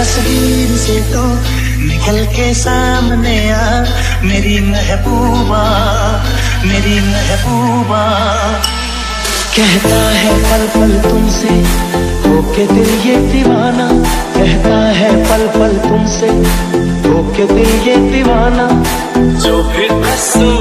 तस्वीर से तो निकल के सामने आ, मेरी महबूबा, मेरी महबूबा। कहता है पल पल तुमसे होके दिल ये दीवाना, कहता है पल पल तुमसे होके दिल ये दीवाना। जो फिर